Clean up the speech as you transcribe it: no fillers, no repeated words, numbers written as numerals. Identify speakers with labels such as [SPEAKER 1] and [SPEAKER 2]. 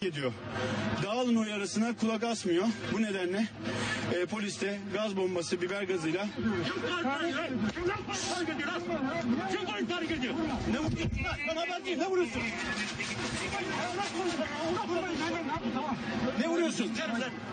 [SPEAKER 1] ediyor. Dağılın uyarısına kulak asmıyor. Bu nedenle polis de gaz bombası, biber gazıyla
[SPEAKER 2] Kim polis tahrik ediyor?
[SPEAKER 1] ne vuruyorsun? Ben haber değil. Ne vuruyorsun? Ne vuruyorsun?